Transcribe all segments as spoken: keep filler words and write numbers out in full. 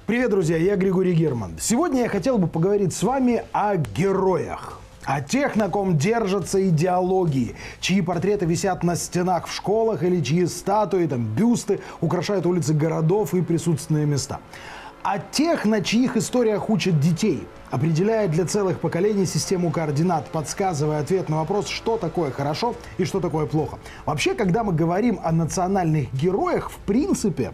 Привет, друзья, я Григорий Герман. Сегодня я хотел бы поговорить с вами о героях. О тех, на ком держатся идеологии, чьи портреты висят на стенах в школах или чьи статуи, там, бюсты украшают улицы городов и присутственные места. О тех, на чьих историях учат детей, определяя для целых поколений систему координат, подсказывая ответ на вопрос, что такое хорошо и что такое плохо. Вообще, когда мы говорим о национальных героях, в принципе,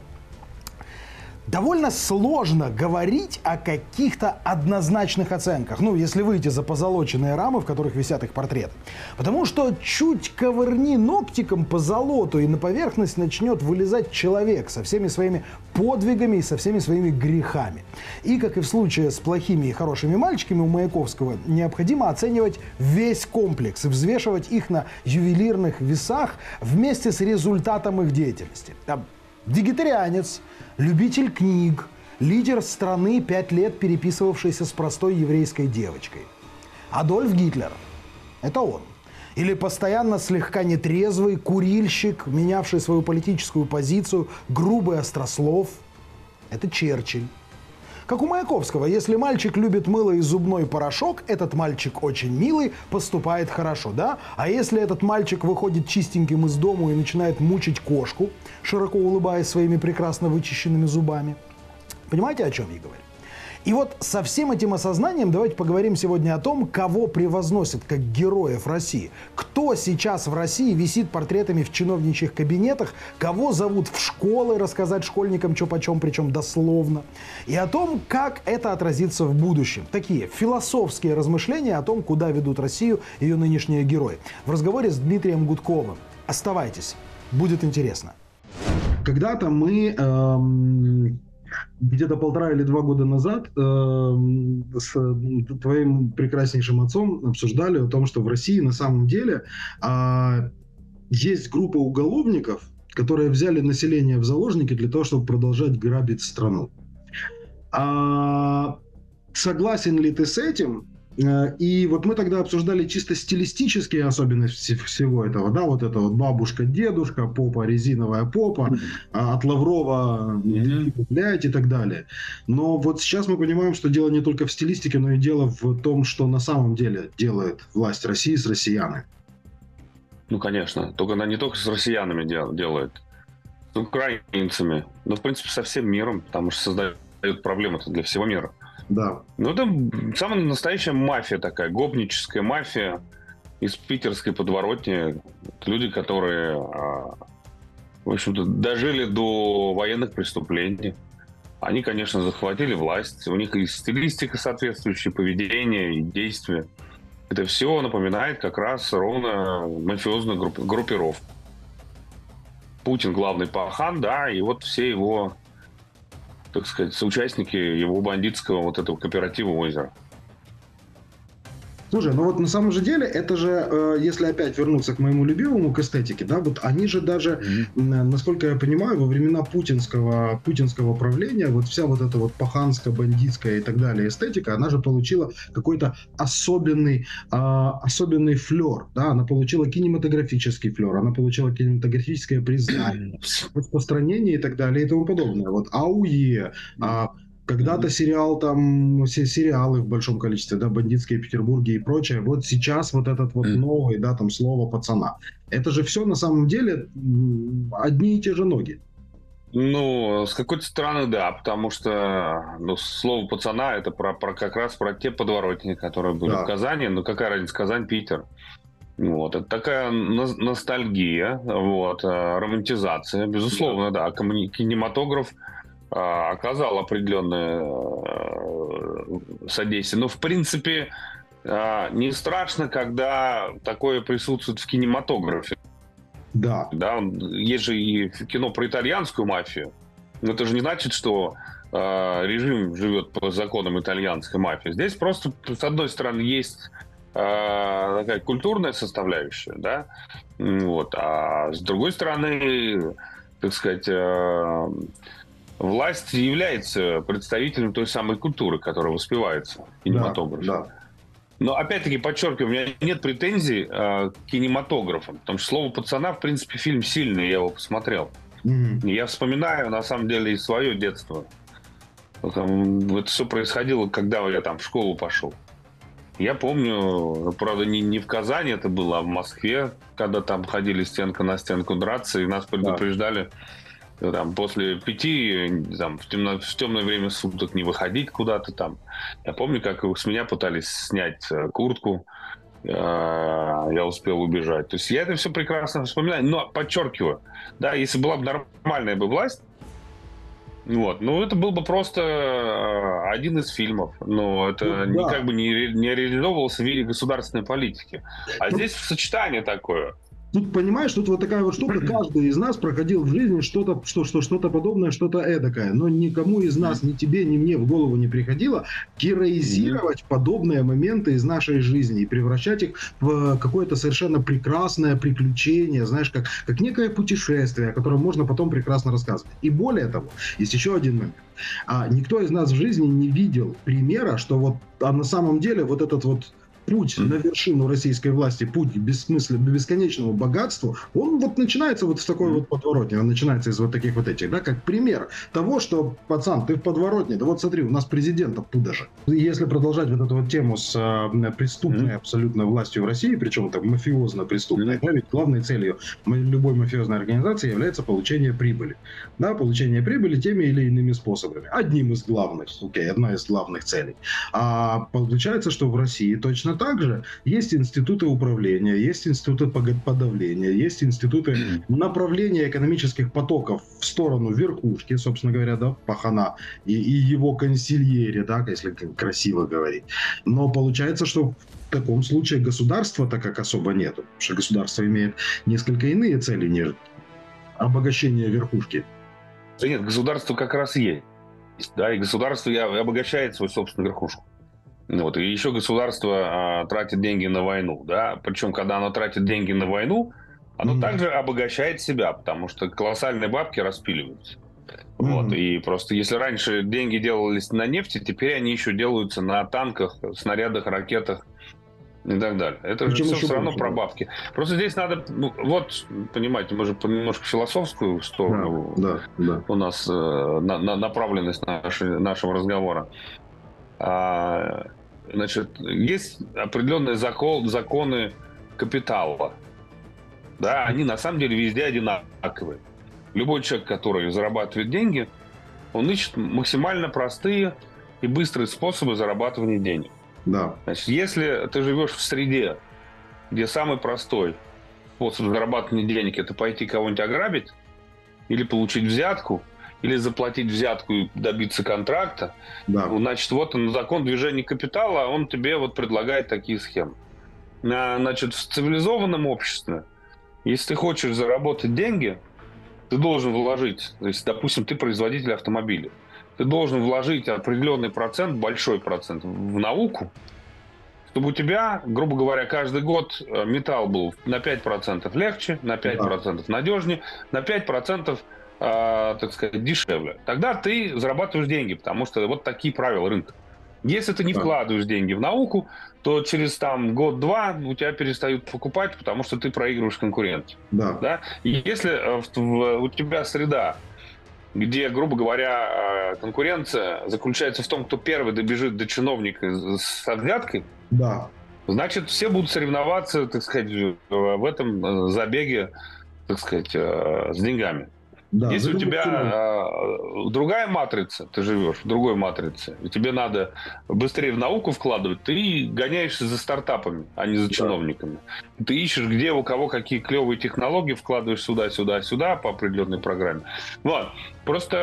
довольно сложно говорить о каких-то однозначных оценках, ну, если выйти за позолоченные рамы, в которых висят их портреты. Потому что чуть ковырни ногтиком по золоту, и на поверхность начнет вылезать человек со всеми своими подвигами и со всеми своими грехами. И, как и в случае с плохими и хорошими мальчиками, у Маяковского необходимо оценивать весь комплекс и взвешивать их на ювелирных весах вместе с результатом их деятельности. Вегетарианец, любитель книг, лидер страны, пять лет переписывавшийся с простой еврейской девочкой. Адольф Гитлер – это он. Или постоянно слегка нетрезвый курильщик, менявший свою политическую позицию, грубый острослов – это Черчилль. Как у Маяковского, если мальчик любит мыло и зубной порошок, этот мальчик очень милый, поступает хорошо, да? А если этот мальчик выходит чистеньким из дома и начинает мучить кошку, широко улыбаясь своими прекрасно вычищенными зубами? Понимаете, о чем я говорю? И вот со всем этим осознанием давайте поговорим сегодня о том, кого превозносят как героев России. Кто сейчас в России висит портретами в чиновничьих кабинетах, кого зовут в школы рассказать школьникам что почем, причем дословно. И о том, как это отразится в будущем. Такие философские размышления о том, куда ведут Россию ее нынешние герои. В разговоре с Дмитрием Гудковым. Оставайтесь, будет интересно. Когда-то мы... Эм... Где-то полтора или два года назад э, с твоим прекраснейшим отцом обсуждали о том, что в России на самом деле э, есть группа уголовников, которые взяли население в заложники для того, чтобы продолжать грабить страну. А, согласен ли ты с этим? И вот мы тогда обсуждали чисто стилистические особенности всего этого, да, вот это вот бабушка, дедушка, попа, резиновая попа, от Лаврова, блядь, и так далее. Но вот сейчас мы понимаем, что дело не только в стилистике, но и дело в том, что на самом деле делает власть России с россиянами. Ну, конечно, только она не только с россиянами дел, делает, с украинцами, но, в принципе, со всем миром, потому что создает проблемы для всего мира. Да. Ну, это самая настоящая мафия такая, гопническая мафия из питерской подворотни. Это люди, которые, в общем-то, дожили до военных преступлений. Они, конечно, захватили власть. У них и стилистика соответствующая, поведение, и действия. Это все напоминает как раз ровно мафиозную группировку. Путин главный пахан, да, и вот все его... так сказать, соучастники его бандитского вот этого кооператива «Озеро». Слушай, ну вот на самом же деле, это же, э, если опять вернуться к моему любимому, к эстетике, да, вот они же даже, mm-hmm. насколько я понимаю, во времена путинского, путинского правления, вот вся вот эта вот паханская, бандитская и так далее эстетика, она же получила какой-то особенный, э, особенный флер, да, она получила кинематографический флер, она получила кинематографическое признание, распространение и так далее и тому подобное. Вот АУЕ, mm-hmm. Когда-то сериал, там, все сериалы в большом количестве, да, бандитские Петербурги и прочее. Вот сейчас вот этот вот новый, да, там, слово пацана. Это же все на самом деле одни и те же ноги. Ну, с какой-то стороны, да, потому что ну, слово пацана это про, про как раз про те подворотни, которые были да. в Казани. Ну, какая разница, Казань, Питер. Вот, это такая ностальгия, вот, романтизация, безусловно, да, кинематограф оказал определенное содействие. Но, в принципе, не страшно, когда такое присутствует в кинематографе. Да. Да, есть же и кино про итальянскую мафию. Но это же не значит, что режим живет по законам итальянской мафии. Здесь просто, с одной стороны, есть такая культурная составляющая, да, вот, а с другой стороны, так сказать, власть является представителем той самой культуры, которая воспевается в кинематографе. Да, да. Но, опять-таки, подчеркиваю, у меня нет претензий э, к кинематографам. Потому что слово «пацана», в принципе, фильм сильный, я его посмотрел. Mm-hmm. И я вспоминаю, на самом деле, и свое детство. Там, это все происходило, когда я там в школу пошел. Я помню, правда, не, не в Казани это было, а в Москве, когда там ходили стенка на стенку драться, и нас предупреждали, да. Там, после пяти там, в, темно, в темное время суток не выходить куда-то там. Я помню, как с меня пытались снять куртку, я успел убежать. То есть я это все прекрасно вспоминаю, но подчеркиваю, да, если была бы нормальная бы власть, вот. Ну, это был бы просто один из фильмов. Но это ну, да. никак бы не, не реализовывалось в виде государственной политики. А ну, здесь сочетание такое. Тут, понимаешь, тут вот такая вот штука, каждый из нас проходил в жизни что-то, что, что, что-то подобное, что-то эдакое. Но никому из нас, ни тебе, ни мне в голову не приходило героизировать mm-hmm. подобные моменты из нашей жизни и превращать их в какое-то совершенно прекрасное приключение, знаешь, как, как некое путешествие, о котором можно потом прекрасно рассказывать. И более того, есть еще один момент. А, никто из нас в жизни не видел примера, что вот а на самом деле вот этот вот путь на вершину российской власти, путь к бессмысленному, бесконечному богатству, он вот начинается вот в такой вот подворотне, он начинается из вот таких вот этих, да, как пример того, что, пацан, ты в подворотне, да вот смотри, у нас президент оттуда же. Если продолжать вот эту вот тему с э, преступной mm-hmm. абсолютно властью в России, причем так мафиозно-преступной, mm-hmm. да, ведь главной целью любой мафиозной организации является получение прибыли. Да, получение прибыли теми или иными способами. Одним из главных, окей, okay, одной из главных целей. А получается, что в России точно также есть институты управления, есть институты подавления, есть институты направления экономических потоков в сторону верхушки, собственно говоря, да, пахана и, и его консильери, да, если красиво говорить. Но получается, что в таком случае государства-то как особо нету, потому что государство имеет несколько иные цели, нежели обогащение верхушки. Да нет, государство как раз есть, да, и государство обогащает свою собственную верхушку. Вот. И еще государство а, тратит деньги на войну, да, причем когда оно тратит деньги на войну, оно mm-hmm. также обогащает себя, потому что колоссальные бабки распиливаются. Mm-hmm. Вот. И просто если раньше деньги делались на нефти, теперь они еще делаются на танках, снарядах, ракетах и так далее. Это причем же все, все равно про бабки. Просто здесь надо, ну, вот, понимаете, мы же немножко философскую сторону, да, да, да. у нас э, на, на направленность нашей, нашего разговора. А, значит, есть определенные закон, законы капитала. Да, они на самом деле везде одинаковые. Любой человек, который зарабатывает деньги, он ищет максимально простые и быстрые способы зарабатывания денег. Да. Значит, если ты живешь в среде, где самый простой способ зарабатывания денег — это пойти кого-нибудь ограбить или получить взятку, или заплатить взятку и добиться контракта, да. Значит, вот он, закон движения капитала, он тебе вот предлагает такие схемы. Значит, в цивилизованном обществе, если ты хочешь заработать деньги, ты должен вложить, то есть, допустим, ты производитель автомобиля, ты должен вложить определенный процент, большой процент в науку, чтобы у тебя, грубо говоря, каждый год металл был на пять процентов легче, на пять процентов да. надежнее, на пять процентов так сказать, дешевле. Тогда ты зарабатываешь деньги, потому что вот такие правила рынка. Если ты не да. вкладываешь деньги в науку, то через там год-два у тебя перестают покупать, потому что ты проигрываешь конкуренцию. Да. Да? И если в, в, у тебя среда, где, грубо говоря, конкуренция заключается в том, кто первый добежит до чиновника с взяткой, да. значит, все будут соревноваться, так сказать, в этом забеге, так сказать, с деньгами. Да, если у тебя э, другая матрица, ты живешь в другой матрице, и тебе надо быстрее в науку вкладывать, ты гоняешься за стартапами, а не за да. чиновниками. Ты ищешь, где у кого какие клевые технологии, вкладываешь сюда, сюда, сюда по определенной программе. Вот. Просто,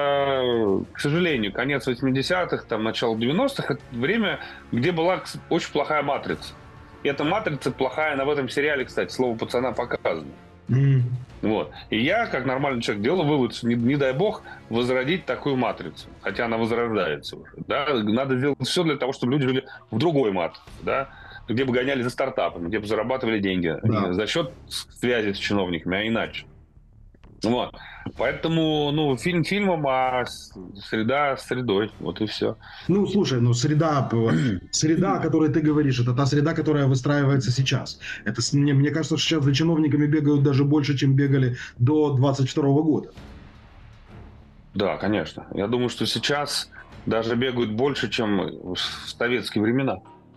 э, к сожалению, конец восьмидесятых, там, начало девяностых — это время, где была очень плохая матрица. И эта матрица плохая, она в этом сериале, кстати, слово пацана показано. Mm. Вот. И я, как нормальный человек, делал вывод, что не, не дай бог возродить такую матрицу, хотя она возрождается уже. Да? Надо сделать все для того, чтобы люди жили в другой матрице, да? Где бы гоняли за стартапами, где бы зарабатывали деньги да. не за счет связи с чиновниками, а иначе. Вот. Поэтому, ну, фильм фильмом, а среда средой. Вот и все. Ну, слушай, ну, среда, среда, о которой ты говоришь, это та среда, которая выстраивается сейчас. Это, мне, мне кажется, что сейчас за чиновниками бегают даже больше, чем бегали до двадцать второго года. Да, конечно. Я думаю, что сейчас даже бегают больше, чем в советские времена.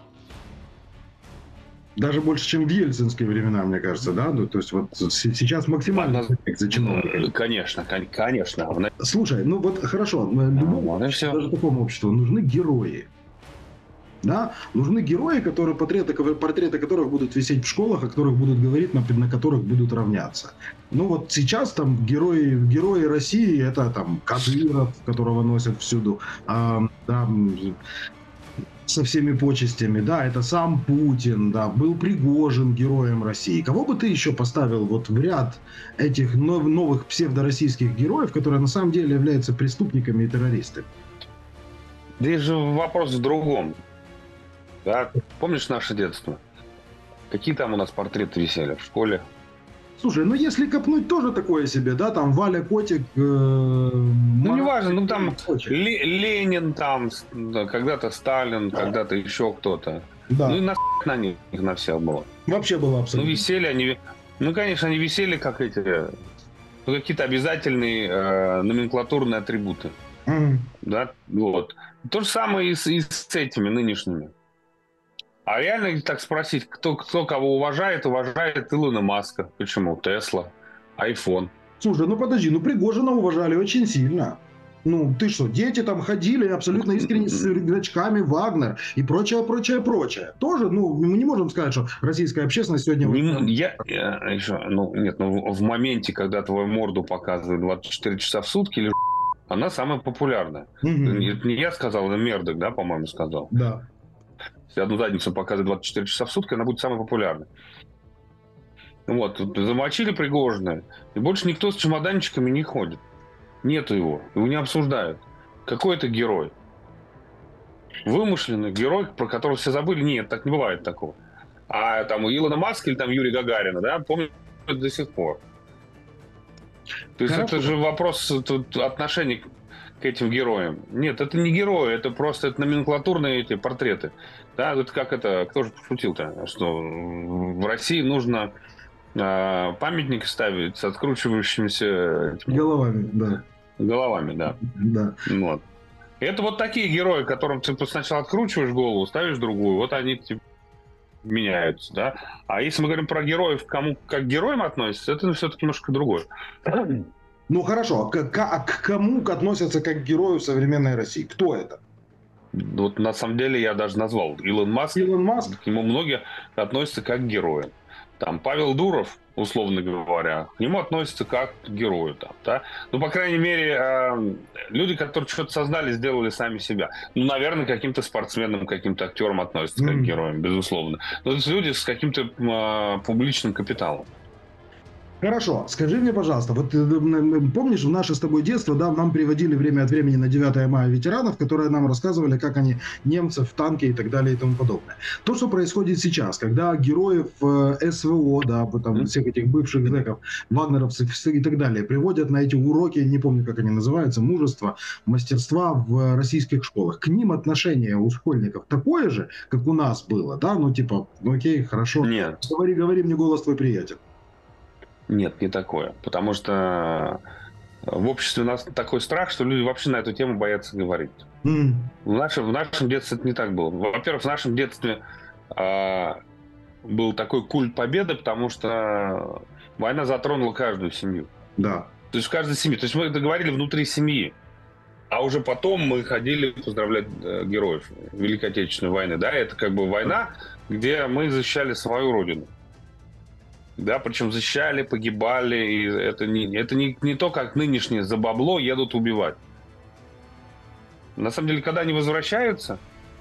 Даже больше, чем в ельцинские времена, мне кажется, да? Ну, то есть вот сейчас максимально Одно... за чиновниками. Конечно, конечно. Слушай, ну вот хорошо, любому, вот даже такому обществу нужны герои. Да? Нужны герои, которые, портреты, портреты которых будут висеть в школах, о которых будут говорить, на, на которых будут равняться. Ну вот сейчас там герои, герои России, это там Кадыров, которого носят всюду, а, да, со всеми почестями, да, это сам Путин, да, был Пригожин героем России. Кого бы ты еще поставил вот в ряд этих нов- новых псевдороссийских героев, которые на самом деле являются преступниками и террористами? Здесь же вопрос в другом. Да? Помнишь наше детство? Какие там у нас портреты висели в школе? Слушай, ну если копнуть, тоже такое себе, да, там Валя Котик. Э, ну, неважно, ну там Ленин, там, когда-то Сталин, да. когда-то еще кто-то. Да. Ну и на, на них на всех было. Вообще было абсолютно. Ну, висели они, ну, конечно, они висели как эти, ну, какие-то обязательные э, номенклатурные атрибуты. Mm. Да, вот. То же самое и с, и с этими нынешними. А реально так спросить, кто, кто кого уважает, уважает Илона Маска. Почему? Тесла, айфон. Слушай, ну подожди, ну Пригожина уважали очень сильно. Ну, ты что, дети там ходили абсолютно искренне с рюкзачками, Вагнер и прочее, прочее, прочее. Тоже, ну, мы не можем сказать, что российская общественность сегодня... Не, я, я еще, ну, нет, ну, в моменте, когда твою морду показывают двадцать четыре часа в сутки, или она самая популярная. Mm-hmm. Это не я сказал, это Мердок, да, по-моему, сказал. Да. Если одну задницу показывает двадцать четыре часа в сутки, она будет самой популярной. Вот, замочили Пригожина, и больше никто с чемоданчиками не ходит. Нету его, его не обсуждают. Какой это герой? Вымышленный герой, про которого все забыли? Нет, так не бывает такого. А там у Илона Маска или там Юрия Гагарина, да, помню до сих пор. То есть Хорошо. Это же вопрос тут, отношений к этим героям. Нет, это не герои, это просто это номенклатурные эти портреты. Да, это как это, кто же пошутил-то, что в России нужно э, памятники ставить с откручивающимися этими, головами, да. Головами, да. Да. Вот. Это вот такие герои, которым ты сначала откручиваешь голову, ставишь другую, вот они типа, меняются, да. А если мы говорим про героев, кому как к героям относятся, это все-таки немножко другое. Ну хорошо, а к, а к кому относятся как к герою современной России? Кто это? Вот на самом деле я даже назвал Илон Маск. Илон Маск? К нему многие относятся как к герою. Там Павел Дуров, условно говоря, к нему относятся как к герою. Там, да? Ну, по крайней мере, э, люди, которые что-то создали, сделали сами себя. Ну, наверное, каким-то спортсменам, каким-то актерам относятся mm. как к героям, безусловно. Но это люди с каким-то э, публичным капиталом. Хорошо, скажи мне, пожалуйста, вот помнишь, в наше с тобой детство, да, нам приводили время от времени на девятое мая ветеранов, которые нам рассказывали, как они немцев в танке и так далее и тому подобное. То, что происходит сейчас, когда героев э, СВО, да, там, mm-hmm. всех этих бывших зэков, вагнеровцев и так далее, приводят на эти уроки, не помню, как они называются, мужества, мастерства в российских школах. К ним отношение у школьников такое же, как у нас было, да, ну типа, ну окей, хорошо, Нет. говори, говори, мне голос твой приятен. Нет, не такое. Потому что в обществе у нас такой страх, что люди вообще на эту тему боятся говорить. Mm. В, нашем, в нашем детстве это не так было. Во-первых, в нашем детстве э, был такой культ победы, потому что война затронула каждую семью. Да. То есть в каждой семье. То есть мы это говорили внутри семьи. А уже потом мы ходили поздравлять э, героев Великой Отечественной войны. Да, это как бы война, где мы защищали свою родину. Да, причем защищали, погибали, и это не, это не, не то, как нынешние за бабло едут убивать. На самом деле, когда они возвращаются,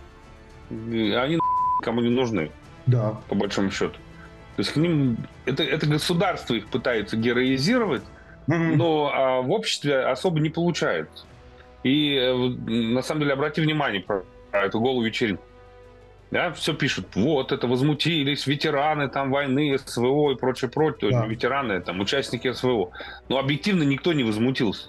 они кому не нужны, да. по большому счету. То есть к ним, это, это государство их пытается героизировать, mm-hmm. но а, в обществе особо не получается. И на самом деле, обрати внимание про, про эту голую вечеринку. Да, все пишут, вот, это возмутились ветераны там войны, СВО и прочее, прочее. Да. Ветераны, там, участники СВО. Но объективно никто не возмутился.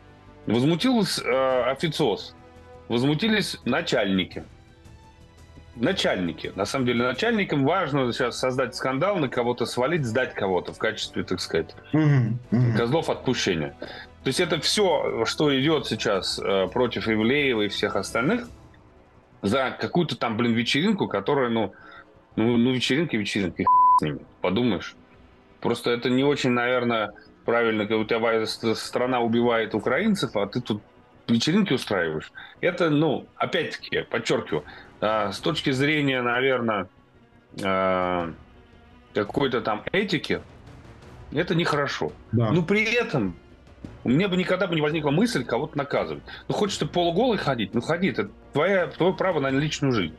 Возмутился э, официоз. Возмутились начальники. начальники. На самом деле начальникам важно сейчас создать скандал, на кого-то свалить, сдать кого-то в качестве, так сказать, mm-hmm. Mm-hmm. козлов отпущения. То есть это все, что идет сейчас э, против Ивлеева и всех остальных, за какую-то там, блин, вечеринку, которая, ну, ну, ну вечеринки, вечеринки, и с ними, подумаешь. Просто это не очень, наверное, правильно, когда у тебя страна убивает украинцев, а ты тут вечеринки устраиваешь. Это, ну, опять-таки, подчеркиваю, э, с точки зрения, наверное, э, какой-то там этики, это нехорошо. Да. Но при этом у меня бы никогда бы не возникла мысль кого-то наказывать. Ну, хочешь ты полуголый ходить? Ну, ходи. Это твое, твое право на личную жизнь.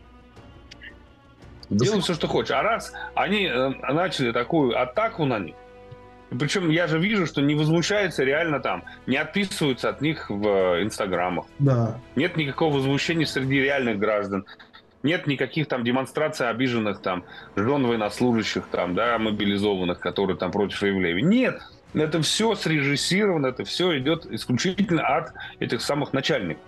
Делай все, что хочешь. А раз они э, начали такую атаку на них, причем я же вижу, что не возмущаются реально там, не отписываются от них в э, инстаграмах. Да. Нет никакого возмущения среди реальных граждан. Нет никаких там демонстраций обиженных там жен военнослужащих там, да, мобилизованных, которые там против Ивлеева. Нет. Это все срежиссировано, это все идет исключительно от этих самых начальников.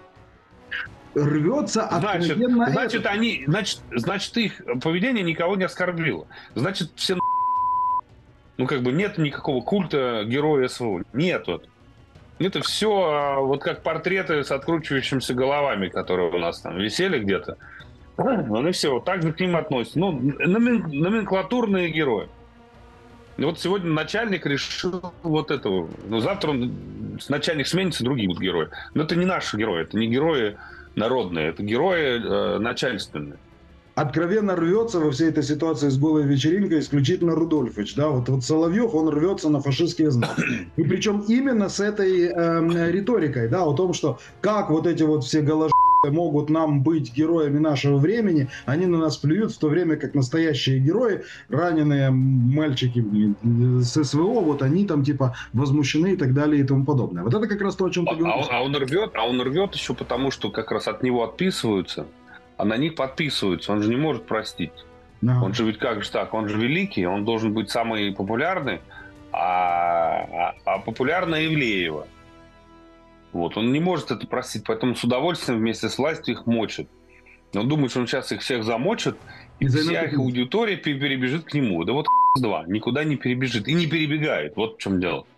Рвется значит, значит, они, значит, значит, их поведение никого не оскорбило. Значит, все... Ну, как бы нет никакого культа героя СВО. Нет. Вот. Это все вот как портреты с откручивающимися головами, которые у нас там висели где-то. Ну и все, вот так же к ним относятся. Ну, номенклатурные герои. И вот сегодня начальник решил вот этого. Но завтра он, начальник сменится, другие будут герои. Но это не наши герои, это не герои народные, это герои э, начальственные. Откровенно рвется во всей этой ситуации с голой вечеринкой исключительно Рудольфович. Да? Вот, вот Соловьев, он рвется на фашистские знаки. И причем именно с этой э, риторикой, да, о том, что как вот эти вот все голожи могут нам быть героями нашего времени, они на нас плюют, в то время как настоящие герои, раненые мальчики с СВО, вот они там типа возмущены и так далее и тому подобное. Вот это как раз то, о чем ты говоришь. А, а он рвет, а он рвет еще потому, что как раз от него отписываются, а на них подписываются. Он же не может простить. No. Он же ведь как же так? Он же великий, он должен быть самый популярный, а, а, а популярная Ивлеева. Вот, он не может это простить, поэтому с удовольствием вместе с властью их мочит. Он думает, что он сейчас их всех замочит, и, и вся их аудитория перебежит к нему. Да вот два, никуда не перебежит и не перебегает. Вот в чем дело.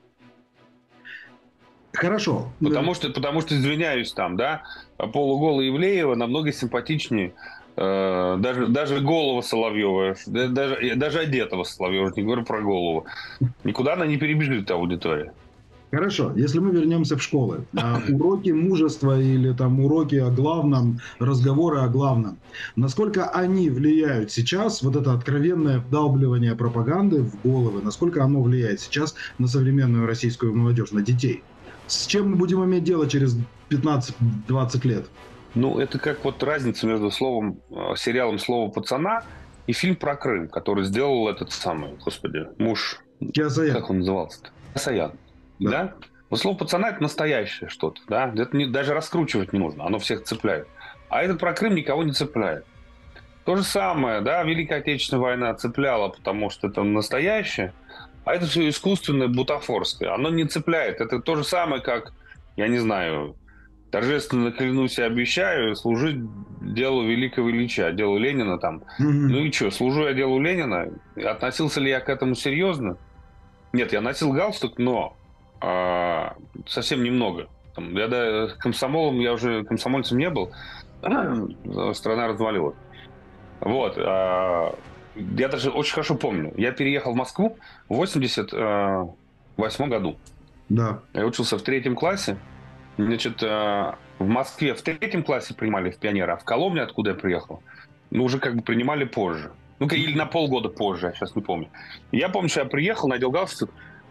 Хорошо. Потому что, потому что, извиняюсь, там, да, полуголая Ивлеева намного симпатичнее э, даже, даже голого Соловьева, даже, даже одетого Соловьева, не говорю про голову. Никуда она не перебежит, аудитория. Хорошо, если мы вернемся в школы, а, уроки мужества или там уроки о главном, разговоры о главном, насколько они влияют сейчас, вот это откровенное вдалбливание пропаганды в головы, насколько оно влияет сейчас на современную российскую молодежь, на детей? С чем мы будем иметь дело через пятнадцать-двадцать лет? Ну, это как вот разница между словом, сериалом «Слово пацана» и фильм про Крым, который сделал этот самый, господи, муж, Киасаян. Как он назывался-то? Киасаян. Да. да? Вот слово пацана это настоящее что-то, да? Это не, даже раскручивать не нужно, оно всех цепляет. А этот про Крым никого не цепляет. То же самое, да, Великая Отечественная война цепляла, потому что это настоящее, а это все искусственное, бутафорское. Оно не цепляет. Это то же самое, как, я не знаю, торжественно клянусь и обещаю служить делу великого Ильича, делу Ленина там. Mm-hmm. Ну и что, служу я делу Ленина? Относился ли я к этому серьезно? Нет, я носил галстук, но а, совсем немного. Там, я да, комсомолом, я уже комсомольцем не был. Страна развалилась. Вот. А, я даже очень хорошо помню. Я переехал в Москву в восемьдесят восьмом году. Да. Я учился в третьем классе. Значит, в Москве в третьем классе принимали в пионера, а в Коломне, откуда я приехал, ну, уже как бы принимали позже. Ну, или на полгода позже, я сейчас не помню. Я помню, что я приехал, надел галстук,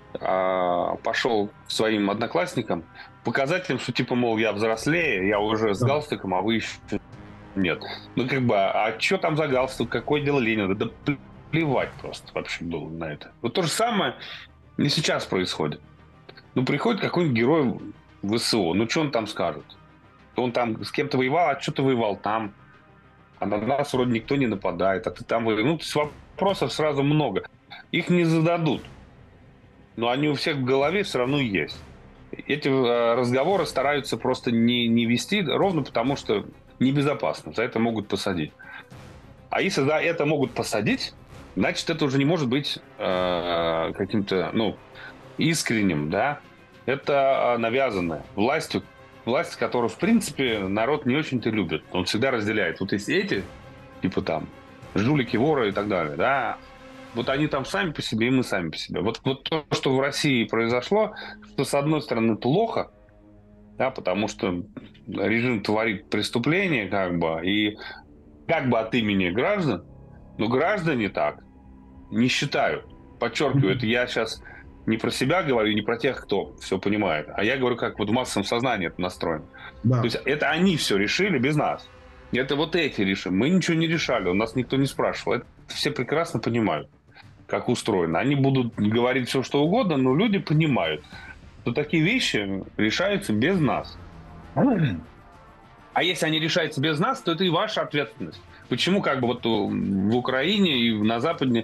пошел к своим одноклассникам, показать им, что типа, мол, я взрослее, я уже с галстуком, а вы еще нет. Ну, как бы, а что там за галстук, какое дело Ленина? Да плевать просто вообще было на это. Вот то же самое и сейчас происходит. Ну, приходит какой-нибудь герой ВСО, ну, что он там скажет? Он там с кем-то воевал, а что ты воевал там? А на нас вроде никто не нападает, а ты там воевал. Ну, то есть вопросов сразу много. Их не зададут. Но они у всех в голове все равно есть. Эти разговоры стараются просто не, не вести, ровно потому что небезопасно. За это могут посадить. А если за это могут посадить, значит, это уже не может быть э, каким-то, ну, искренним, да? Это навязанное властью, власть, которую, в принципе, народ не очень-то любит. Он всегда разделяет. Вот есть эти, типа там, жулики, воры и так далее, да? Вот они там сами по себе, и мы сами по себе. Вот, вот то, что в России произошло, что, с одной стороны, плохо, да, потому что режим творит преступления, как бы, и как бы от имени граждан, но граждане так не считают. Подчеркиваю, это я сейчас не про себя говорю, не про тех, кто все понимает, а я говорю, как вот в массовом сознании это настроено. Да. То есть это они все решили без нас. Это вот эти решили. Мы ничего не решали, у нас никто не спрашивал. Это все прекрасно понимают, как устроено. Они будут говорить все, что угодно, но люди понимают, что такие вещи решаются без нас. А если они решаются без нас, то это и ваша ответственность. Почему как бы вот в Украине и на Западе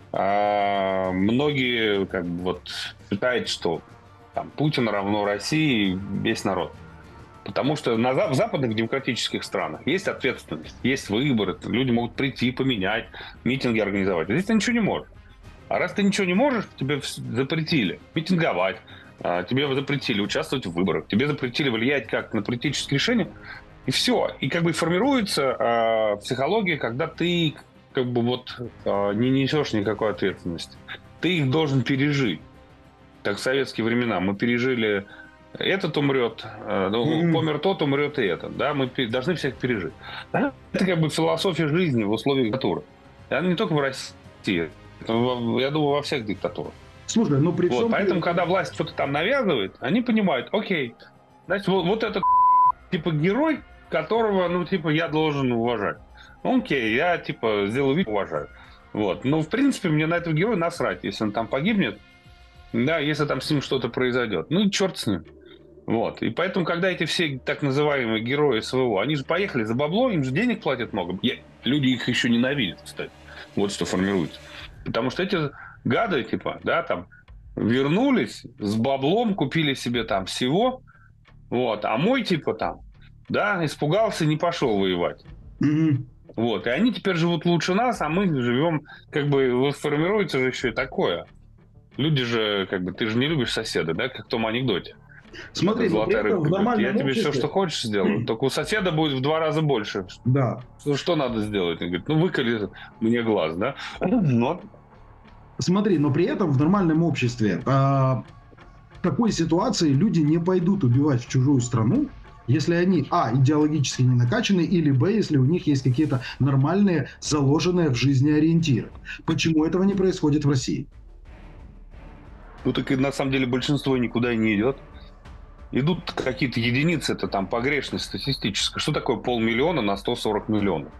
а, многие как бы вот считают, что там, Путин равно России, весь народ. Потому что на, в западных демократических странах есть ответственность, есть выборы, люди могут прийти, поменять, митинги организовать. А здесь ты ничего не можешь. А раз ты ничего не можешь, тебе запретили митинговать, тебе запретили участвовать в выборах, тебе запретили влиять как на политические решения, и все. И как бы формируется э, психология, когда ты как бы вот э, не несешь никакой ответственности. Ты их должен пережить. Так в советские времена мы пережили этот умрет, э, ну, mm-hmm. помер тот, умрет и этот. Да? Мы должны всех пережить. Да? Это как бы философия жизни в условиях диктатуры. Она не только в России. Я думаю, во всех диктатурах. Слушай, ну при вот, всем... Поэтому, когда власть что-то там навязывает, они понимают, окей, значит, вот, вот этот типа герой, которого, ну, типа, я должен уважать. Окей, я, типа, сделаю вид, уважаю. Вот. Но, в принципе, мне на этого героя насрать, если он там погибнет, да, если там с ним что-то произойдет. Ну, черт с ним. Вот. И поэтому, когда эти все так называемые герои СВО, они же поехали за бабло, им же денег платят много. Я... Люди их еще ненавидят, кстати. Вот что формируется. Потому что эти гады, типа, да, там, вернулись с баблом, купили себе там всего, вот, а мой, типа, там, да, испугался, не пошел воевать. Mm-hmm. Вот, и они теперь живут лучше нас, а мы живем, как бы, вот формируется же еще и такое. Люди же, как бы, ты же не любишь соседа, да, как в том анекдоте. Смотри, золотая рыбка говорит, я тебе обществе... все, что хочешь, сделаю, только у соседа будет в два раза больше. Да. Что, что надо сделать? Он говорит, ну, выколи мне глаз, да? Но... Смотри, но при этом в нормальном обществе а, в такой ситуации люди не пойдут убивать в чужую страну, если они, а, идеологически не накачаны, или, б, если у них есть какие-то нормальные, заложенные в жизни ориентиры. Почему этого не происходит в России? Ну, так и на самом деле большинство никуда не идет. Идут какие-то единицы, это там погрешность статистическая. Что такое полмиллиона на сто сорок миллионов?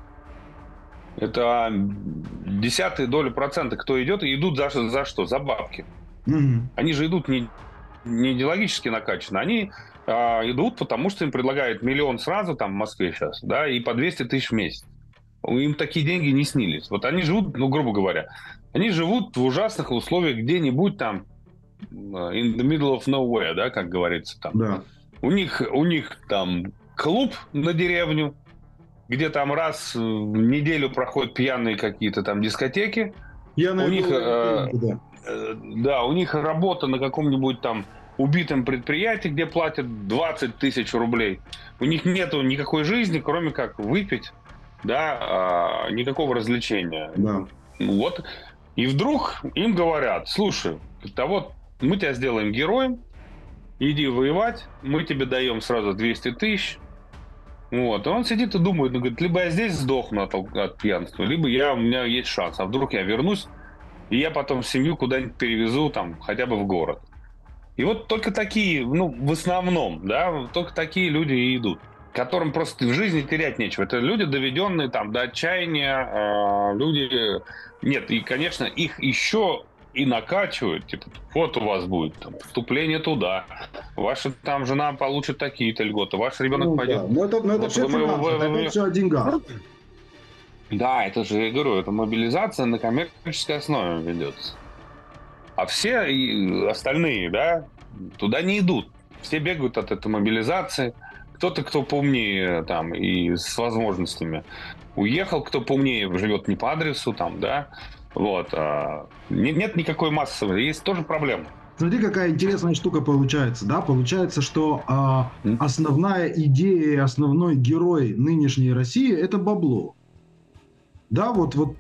Это десятые доли процента, кто идет, и идут за, за что? За бабки. Mm-hmm. Они же идут не, не идеологически накачаны, они а, идут, потому что им предлагают миллион сразу, там в Москве сейчас, да, и по двести тысяч в месяц. Им такие деньги не снились. Вот они живут, ну, грубо говоря, они живут в ужасных условиях где-нибудь там in the middle of nowhere, да, как говорится там. Да. У них, у них там клуб на деревню, где там раз в неделю проходят пьяные какие-то там дискотеки. Я у них, э, да. Э, да, у них работа на каком-нибудь там убитом предприятии, где платят двадцать тысяч рублей. У них нету никакой жизни, кроме как выпить, да, э, никакого развлечения. Да. Вот. И вдруг им говорят, слушай, а вот мы тебя сделаем героем, иди воевать, мы тебе даем сразу двести тысяч. Вот, и он сидит и думает, он говорит, либо я здесь сдохну от, от пьянства, либо я, у меня есть шанс, а вдруг я вернусь, и я потом семью куда-нибудь перевезу, там, хотя бы в город. И вот только такие, ну, в основном, да, только такие люди и идут, которым просто в жизни терять нечего. Это люди, доведенные там до отчаяния, э, люди... Нет, и, конечно, их еще... и накачивают, типа, вот у вас будет там, поступление туда, ваша там жена получит такие-то льготы, ваш ребенок ну, пойдет. Да. Но это, но это вот все финансы, это вы... все о деньгах. Да, это же, я говорю, это мобилизация на коммерческой основе ведется. А все остальные, да, туда не идут. Все бегают от этой мобилизации, кто-то, кто поумнее там и с возможностями, уехал, кто поумнее, живет не по адресу, там, да, вот. А, нет, нет никакой массовой, есть тоже проблема. Смотри, какая интересная штука получается, да? Получается, что а, Mm. основная идея и основной герой нынешней России – это бабло. Да, вот, вот,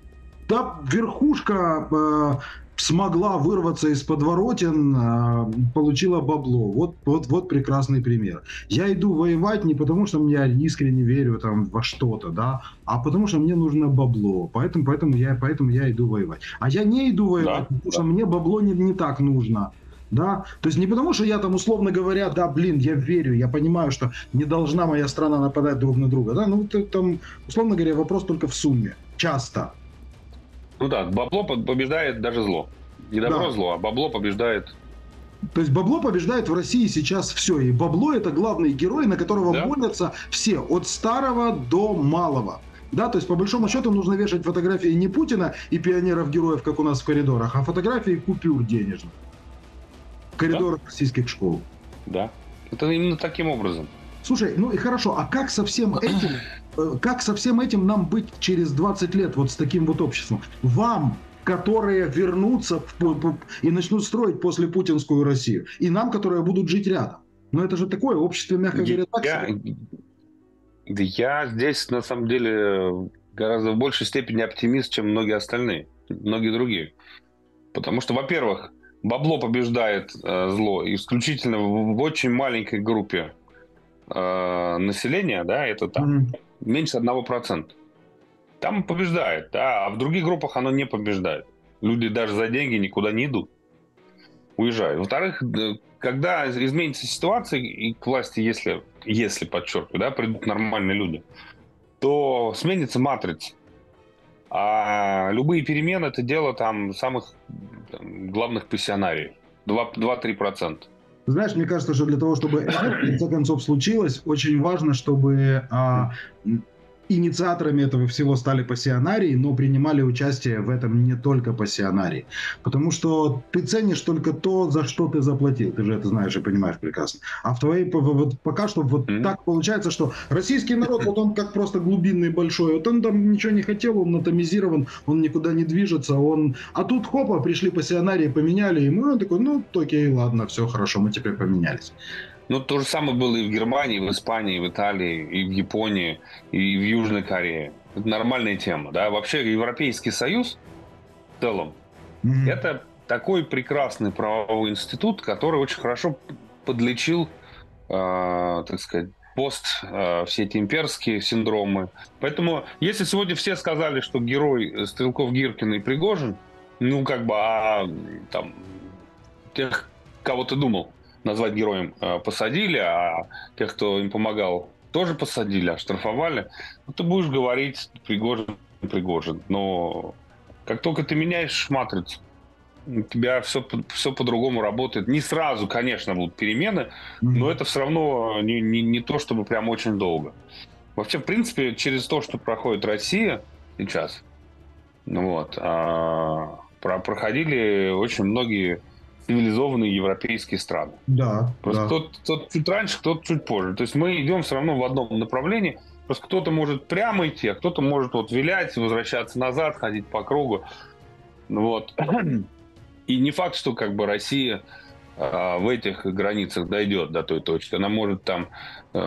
да, верхушка э, смогла вырваться из подворотен, э, получила бабло. Вот, вот, вот прекрасный пример. Я иду воевать не потому, что я искренне верю там во что-то, да, а потому что мне нужно бабло. Поэтому, поэтому, я, поэтому я иду воевать. А я не иду воевать, Да, потому да. что мне бабло не, не так нужно. Да, то есть не потому, что я там, условно говоря, да, блин, я верю, я понимаю, что не должна моя страна нападать друг на друга, да, ну, это, там, условно говоря, вопрос только в сумме, часто. Ну да, бабло побеждает даже зло. Не добро Да. зло, а бабло побеждает. То есть бабло побеждает в России сейчас все. И бабло – это главный герой, на которого Да. молятся все, от старого до малого. Да, то есть по большому счету нужно вешать фотографии не Путина и пионеров-героев, как у нас в коридорах, а фотографии купюр денежных в коридорах российских школ. Да, это именно таким образом. Слушай, ну и хорошо, а как со всем этим, э, как со всем этим нам быть через двадцать лет вот с таким вот обществом? Вам, которые вернутся в, по- по- и начнут строить после путинскую Россию, и нам, которые будут жить рядом. Но это же такое общество, мягко говоря, так Я, себе. да я здесь на самом деле гораздо в большей степени оптимист, чем многие остальные, многие другие. Потому что, во-первых, бабло побеждает э, зло исключительно в, в очень маленькой группе э, населения, да, это там Мгм. меньше одного процента. Там побеждает, да, а в других группах оно не побеждает. Люди даже за деньги никуда не идут, уезжают. Во-вторых, д- когда изменится ситуация и к власти, если, если подчеркиваю, да, придут нормальные люди, то сменится матрица. А любые перемены – это дело там самых там, главных пассионариев. два-три процента. Знаешь, мне кажется, что для того, чтобы это в конце концов случилось, очень важно, чтобы а, м, инициаторами этого всего стали пассионарии, но принимали участие в этом не только пассионарии. Потому что ты ценишь только то, за что ты заплатил. Ты же это знаешь и понимаешь прекрасно. А в твоей, п- вот пока что вот Мгм. так получается, что российский народ, вот он как просто глубинный большой, вот он там ничего не хотел, он атомизирован, он никуда не движется, он... А тут хопа, пришли пассионарии, поменяли ему, и он такой, ну окей, ладно, все хорошо, мы теперь поменялись. Ну, то же самое было и в Германии, и в Испании, и в Италии, и в Японии, и в Южной Корее. Это нормальная тема, да. Вообще Европейский Союз в целом Мгм. это такой прекрасный правовой институт, который очень хорошо подлечил, э, так сказать, пост, э, все эти имперские синдромы. Поэтому, если сегодня все сказали, что герой Стрелков, Гиркин и Пригожин, ну, как бы, а там тех, кого ты думал назвать героем, э, посадили, а тех, кто им помогал, тоже посадили, оштрафовали, ну, ты будешь говорить Пригожин, Пригожин. Но как только ты меняешь матрицу, у тебя все, все по-другому работает. Не сразу, конечно, будут перемены, Мгм. но это все равно не, не, не то, чтобы прям очень долго. Вообще, в принципе, через то, что проходит Россия сейчас, ну вот, а, про- проходили очень многие цивилизованные европейские страны. Да, Просто да. кто-то, кто-то чуть раньше, кто-то чуть позже. То есть мы идем все равно в одном направлении. Просто кто-то может прямо идти, а кто-то может вот вилять, возвращаться назад, ходить по кругу. Ну вот. И не факт, что как бы Россия а, в этих границах дойдет до той точки. Она может там а,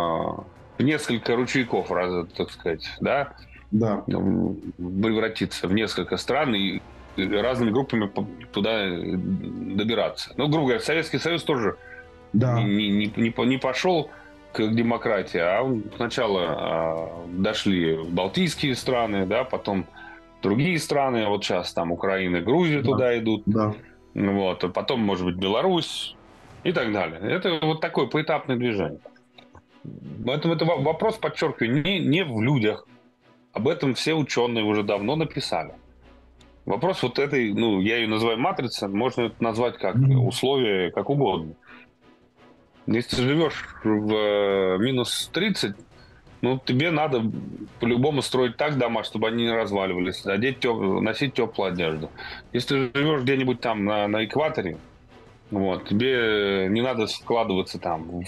в несколько ручейков, раз- так сказать, да, Да, м, превратиться в несколько стран и разными группами по- туда добираться. Ну, грубо говоря, Советский Союз тоже не, да, не, не, не по- не пошел к демократии, а он сначала а, дошли в Балтийские страны, да, потом другие страны, вот сейчас там Украина, Грузия да, туда идут, да. ну вот, а потом, может быть, Беларусь и так далее. Это вот такое поэтапное движение. Поэтому это во- вопрос, подчеркиваю, не, не в людях. Об этом все ученые уже давно написали. Вопрос вот этой, ну, я ее называю матрица, можно это назвать как Мгм. условие, как угодно. Если ты живешь в э, минус тридцать, ну, тебе надо по-любому строить так дома, чтобы они не разваливались, одеть теп... носить теплую одежду. Если ты живешь где-нибудь там на, на экваторе, вот, тебе не надо вкладываться там в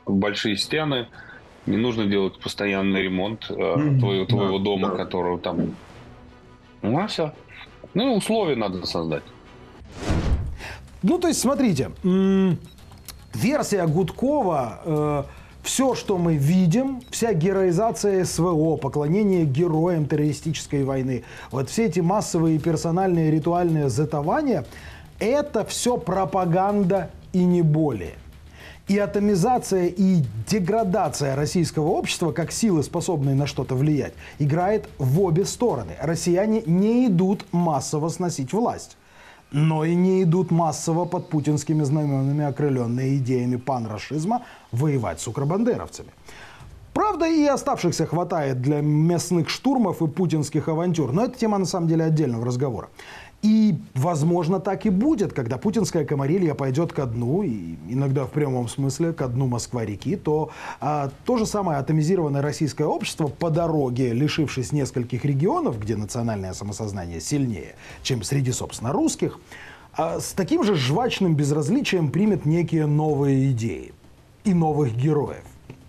большие стены, не нужно делать постоянный ремонт э, Mm-hmm. твоего, твоего Да, дома, да. которого там... Ну, а все. Ну, условия надо создать. Ну, то есть, смотрите, м- версия Гудкова, э- все, что мы видим, вся героизация СВО, поклонение героям террористической войны, вот все эти массовые персональные ритуальные зетования, это все пропаганда и не более. И атомизация, и деградация российского общества, как силы, способные на что-то влиять, играет в обе стороны. Россияне не идут массово сносить власть, но и не идут массово под путинскими знаменами, окрыленные идеями панрашизма, воевать с укробандеровцами. Правда, и оставшихся хватает для мясных штурмов и путинских авантюр, но это тема на самом деле отдельного разговора. И, возможно, так и будет, когда путинская комарилья пойдет ко дну, и иногда в прямом смысле ко дну Москва-реки, то а, то же самое атомизированное российское общество по дороге, лишившись нескольких регионов, где национальное самосознание сильнее, чем среди, собственно, русских, а, с таким же жвачным безразличием примет некие новые идеи и новых героев.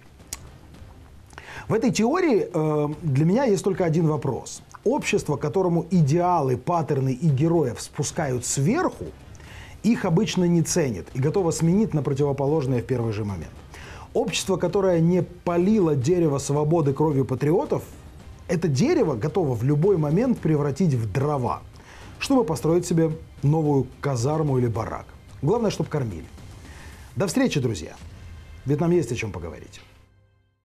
В этой теории э, для меня есть только один вопрос. Общество, которому идеалы, паттерны и героев спускают сверху, их обычно не ценит и готово сменить на противоположное в первый же момент. Общество, которое не палило дерево свободы кровью патриотов, это дерево готово в любой момент превратить в дрова, чтобы построить себе новую казарму или барак. Главное, чтобы кормили. До встречи, друзья. Ведь нам есть о чем поговорить.